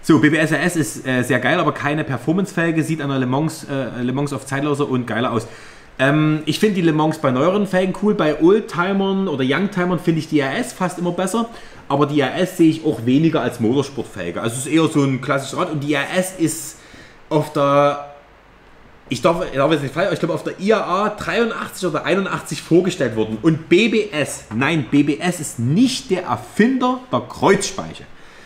So, BBS RS ist sehr geil, aber keine Performance-Felge, sieht an der Le Mans auf Zeitloser und geiler aus. Ich finde die Le Mans bei neueren Felgen cool, bei Oldtimern oder Youngtimern finde ich die RS fast immer besser, aber die RS sehe ich auch weniger als Motorsportfelge. Also es ist eher so ein klassisches Rad und die RS ist auf der, ich darf jetzt nicht falsch, ich glaube auf der IAA 83 oder 81 vorgestellt worden. Und BBS, nein, BBS ist nicht der Erfinder der Kreuzspeiche.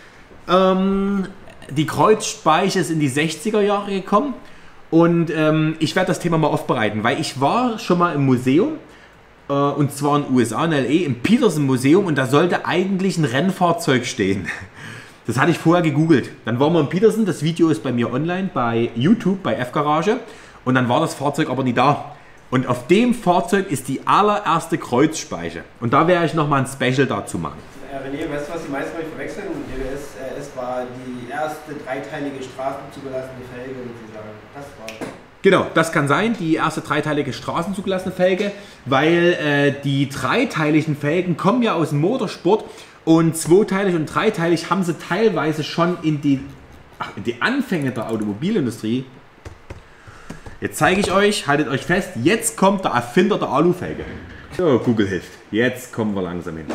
Die Kreuzspeiche ist in die 60er Jahre gekommen. Und ich werde das Thema mal aufbereiten, weil ich war schon mal im Museum, und zwar in den USA, in L.A., im Peterson Museum, und da sollte eigentlich ein Rennfahrzeug stehen. Das hatte ich vorher gegoogelt. Dann waren wir in Peterson, das Video ist bei mir online, bei YouTube, bei F-Garage, und dann war das Fahrzeug aber nie da. Und auf dem Fahrzeug ist die allererste Kreuzspeiche. Und da werde ich nochmal ein Special dazu machen. René, weißt du, was die meisten mal verwechseln? Es war die erste dreiteilige straßenzugelassene Felge, sozusagen. Das war. Genau, das kann sein, die erste dreiteilige straßenzugelassene Felge, weil die dreiteiligen Felgen kommen ja aus dem Motorsport, und zweiteilig und dreiteilig haben sie teilweise schon in die Anfänge der Automobilindustrie. Jetzt zeige ich euch, haltet euch fest, jetzt kommt der Erfinder der Alufelge. So, Google hilft. Jetzt kommen wir langsam hin.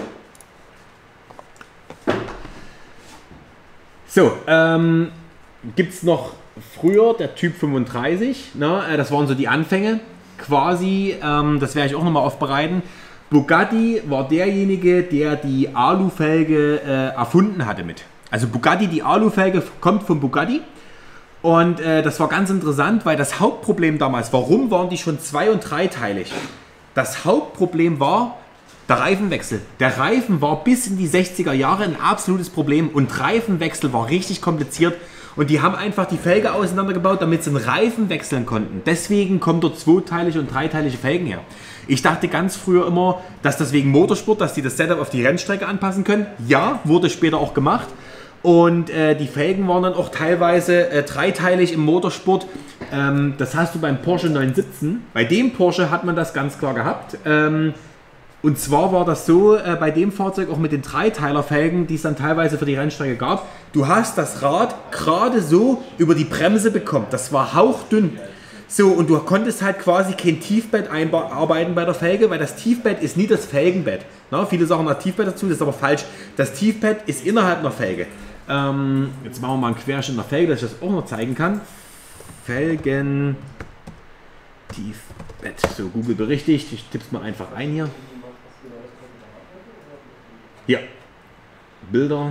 So, gibt es noch früher der Typ 35, ne? Das waren so die Anfänge quasi, das werde ich auch nochmal aufbereiten. Bugatti war derjenige, der die Alufelge erfunden hatte mit. Also Bugatti, die Alufelge kommt von Bugatti, und das war ganz interessant, weil das Hauptproblem damals, warum waren die schon zwei- und dreiteilig? Das Hauptproblem war der Reifenwechsel. Der Reifen war bis in die 60er Jahre ein absolutes Problem, und Reifenwechsel war richtig kompliziert, und die haben einfach die Felge auseinandergebaut, damit sie einen Reifen wechseln konnten. Deswegen kommt dort zweiteilige und dreiteilige Felgen her. Ich dachte ganz früher immer, dass das wegen Motorsport, dass die das Setup auf die Rennstrecke anpassen können. Ja, wurde später auch gemacht, und die Felgen waren dann auch teilweise dreiteilig im Motorsport. Das hast du beim Porsche 917. Bei dem Porsche hat man das ganz klar gehabt. Und zwar war das so bei dem Fahrzeug auch mit den Dreiteilerfelgen, die es dann teilweise für die Rennstrecke gab. Du hast das Rad gerade so über die Bremse bekommen. Das war hauchdünn. So, und du konntest halt quasi kein Tiefbett einarbeiten bei der Felge, weil das Tiefbett ist nie das Felgenbett. Na, viele sagen das Tiefbett dazu, das ist aber falsch. Das Tiefbett ist innerhalb einer Felge. Jetzt machen wir mal einen Querschnitt in der Felge, dass ich das auch noch zeigen kann. Felgen, Tiefbett. So, Google berichtigt. Ich tippe es mal einfach ein hier. Ja, Bilder.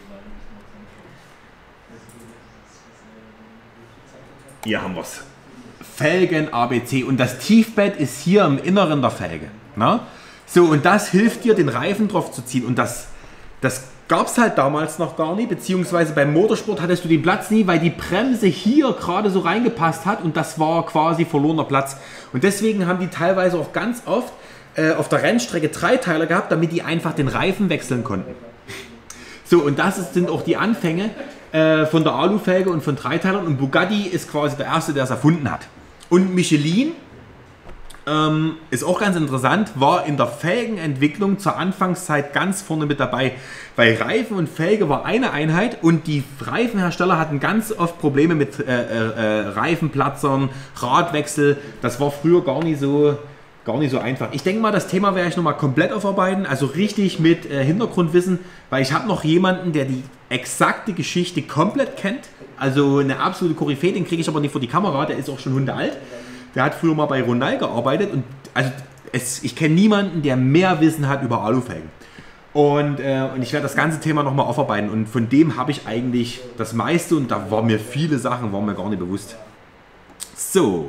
Hier haben wir es. Felgen ABC, und das Tiefbett ist hier im Inneren der Felge. Na? So, und das hilft dir, den Reifen drauf zu ziehen, und das gab es halt damals noch gar nicht, beziehungsweise beim Motorsport hattest du den Platz nie, weil die Bremse hier gerade so reingepasst hat, und das war quasi verlorener Platz. Und deswegen haben die teilweise auch ganz oft auf der Rennstrecke Dreiteiler gehabt, damit die einfach den Reifen wechseln konnten. So, und das sind auch die Anfänge von der Alufelge und von Dreiteilern, und Bugatti ist quasi der Erste, der es erfunden hat. Und Michelin ist auch ganz interessant, war in der Felgenentwicklung zur Anfangszeit ganz vorne mit dabei, weil Reifen und Felge war eine Einheit, und die Reifenhersteller hatten ganz oft Probleme mit Reifenplatzern, Radwechsel. Das war früher gar nicht so einfach. Ich denke mal, das Thema werde ich nochmal komplett aufarbeiten, also richtig mit Hintergrundwissen, weil ich habe noch jemanden, der die exakte Geschichte komplett kennt, also eine absolute Koryphäe, den kriege ich aber nicht vor die Kamera, der ist auch schon hundealt. Der hat früher mal bei Ronald gearbeitet, und also ich kenne niemanden, der mehr Wissen hat über Alufelgen. Und ich werde das ganze Thema nochmal aufarbeiten, und von dem habe ich eigentlich das meiste, und da waren mir viele Sachen, waren mir gar nicht bewusst. So.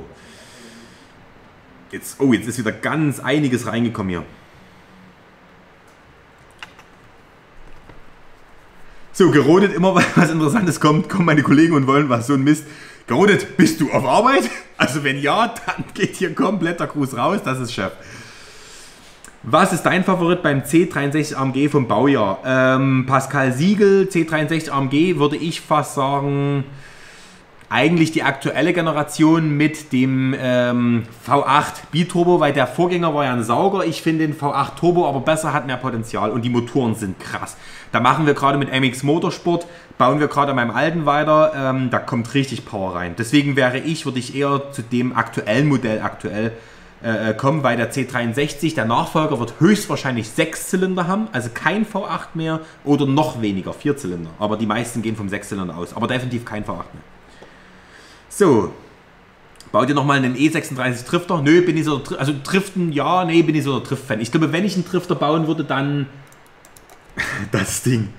Jetzt ist wieder ganz einiges reingekommen hier. So, gerodet, immer was Interessantes kommt, kommen meine Kollegen und wollen was, so ein Mist. Gerodet, bist du auf Arbeit? Also wenn ja, dann geht hier komplett der Gruß raus, das ist Chef. Was ist dein Favorit beim C63 AMG vom Baujahr? Pascal Siegel, C63 AMG, würde ich fast sagen, eigentlich die aktuelle Generation mit dem V8 Biturbo, weil der Vorgänger war ja ein Sauger. Ich finde den V8 Turbo aber besser, hat mehr Potenzial und die Motoren sind krass. Da machen wir gerade mit MX Motorsport, bauen wir gerade an meinem alten weiter, da kommt richtig Power rein. Deswegen würde ich eher zu dem aktuellen Modell kommen, weil der C63, der Nachfolger, wird höchstwahrscheinlich 6 Zylinder haben, also kein V8 mehr oder noch weniger, 4 Zylinder. Aber die meisten gehen vom 6-Zylinder aus, aber definitiv kein V8 mehr. So, baut ihr nochmal einen E36 Drifter? Nö, bin ich so, also Driften, ja, nee, bin ich so der Drift-Fan. Ich glaube, wenn ich einen Drifter bauen würde, dann das Ding.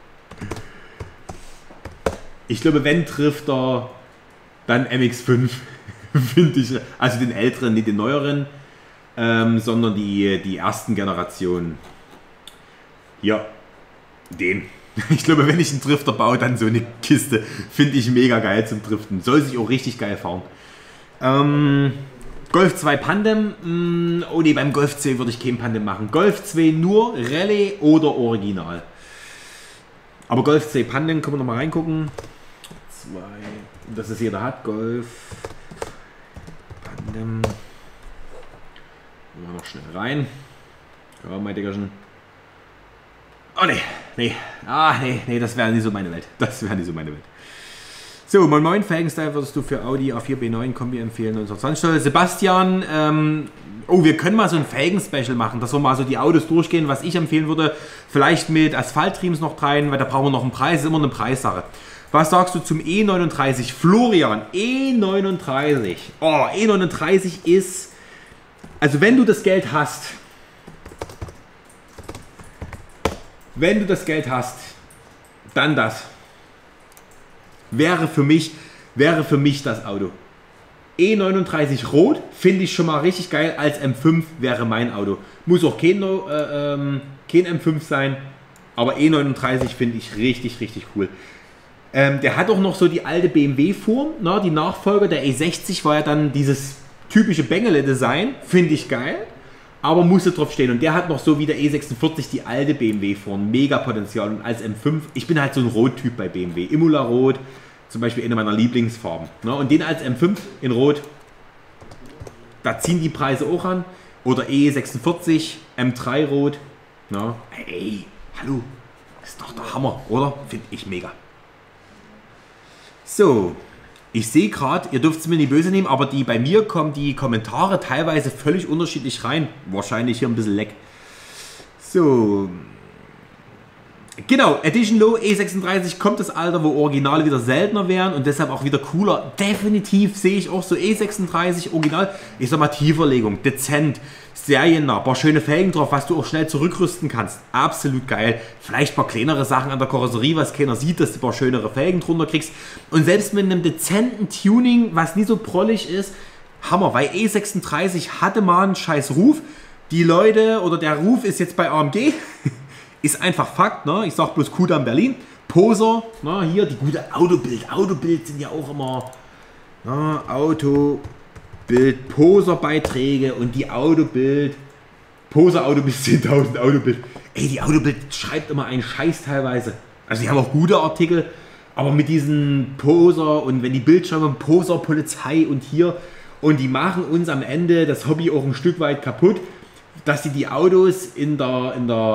Ich glaube, wenn Drifter, dann MX5. Finde ich, also den älteren, nicht den neueren, sondern die ersten Generationen. Ja, den. Ich glaube, wenn ich einen Drifter baue, dann so eine Kiste. Finde ich mega geil zum Driften. Soll sich auch richtig geil fahren. Golf 2 Pandem. Oh ne, beim Golf 2 würde ich kein Pandem machen. Golf 2 nur Rallye oder Original. Aber Golf 2 Pandem, können wir nochmal reingucken. 2, dass es jeder hat. Golf Pandem. Gehen wir noch schnell rein. Ja, mein Diggerchen. Oh ne, nee. Nee, das wäre nicht so meine Welt. Das wäre nicht so meine Welt. So, Moin Moin, Felgenstyle würdest du für Audi A4 B9 Kombi empfehlen, 1920 Sebastian, wir können mal so ein Felgen-Special machen, dass wir mal so die Autos durchgehen, was ich empfehlen würde, vielleicht mit Asphaltriems noch rein, weil da brauchen wir noch einen Preis, ist immer eine Preissache. Was sagst du zum E39? Florian, E39. Oh, E39 ist, also wenn du das Geld hast, dann das. Wäre für mich das Auto. E39 Rot finde ich schon mal richtig geil. Als M5 wäre mein Auto. Muss auch kein M5 sein, aber E39 finde ich richtig, richtig cool. Der hat auch noch so die alte BMW-Form. Die Nachfolger der E60 war ja dann dieses typische Bengele-Design. Finde ich geil. Aber musste drauf stehen. Und der hat noch so wie der E46 die alte BMW-Form. Mega Potenzial. Und als M5, ich bin halt so ein Rot-Typ bei BMW. Imola Rot, zum Beispiel eine meiner Lieblingsfarben. Und den als M5 in Rot, da ziehen die Preise auch an. Oder E46, M3 Rot. Ey, hallo. Ist doch der Hammer, oder? Finde ich mega. So. Ich sehe gerade, ihr dürft es mir nicht böse nehmen, aber bei mir kommen die Kommentare teilweise völlig unterschiedlich rein. Wahrscheinlich hier ein bisschen leck. So. Genau, Edition Low E36 kommt das Alter, wo Originale wieder seltener wären und deshalb auch wieder cooler. Definitiv sehe ich auch so E36 Original. Ich sag mal Tieferlegung, dezent, seriennah, paar schöne Felgen drauf, was du auch schnell zurückrüsten kannst. Absolut geil. Vielleicht ein paar kleinere Sachen an der Karosserie, was keiner sieht, dass du ein paar schönere Felgen drunter kriegst. Und selbst mit einem dezenten Tuning, was nie so prollig ist, Hammer, weil E36 hatte mal einen scheiß Ruf. Die Leute oder der Ruf ist jetzt bei AMG. Ist einfach Fakt, ne? Ich sag bloß Kudam Berlin. Poser, ne? Hier die gute Autobild. Autobild sind ja auch immer Autobild, Poser-Beiträge und die Autobild. Poser Autobild 10.000 Autobild. Ey, die Autobild schreibt immer einen Scheiß teilweise. Also die haben auch gute Artikel, aber mit diesen Poser und wenn die Bildschirme Poser, Polizei und hier und die machen uns am Ende das Hobby auch ein Stück weit kaputt. Dass sie die Autos in der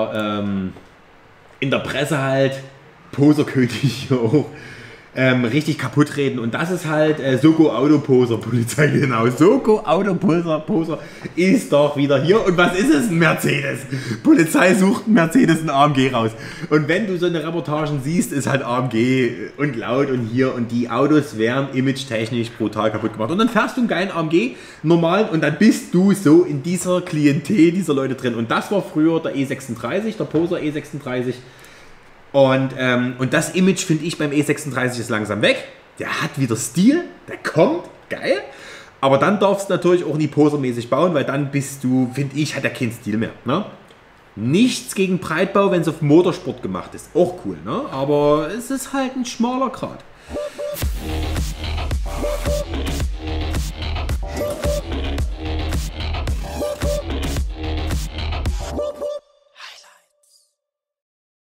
Presse halt, Poserkönig hier auch, richtig kaputt reden. Und das ist halt Soko Autoposer, Polizei, genau. Soko Autoposer ist doch wieder hier. Und was ist es? Ein Mercedes. Polizei sucht einen Mercedes, einen AMG raus. Und wenn du so eine Reportagen siehst, ist halt AMG und laut und hier. Und die Autos werden image-technisch brutal kaputt gemacht. Und dann fährst du einen geilen AMG, normal, und dann bist du so in dieser Klientel dieser Leute drin. Und das war früher der E36, der Poser E36. Und das Image, finde ich, beim E36 ist langsam weg. Der hat wieder Stil, der kommt, geil. Aber dann darfst du natürlich auch nie posermäßig bauen, weil dann bist du, finde ich, hat er keinen Stil mehr. Ne? Nichts gegen Breitbau, wenn es auf Motorsport gemacht ist. Auch cool, ne? Aber es ist halt ein schmaler Grat.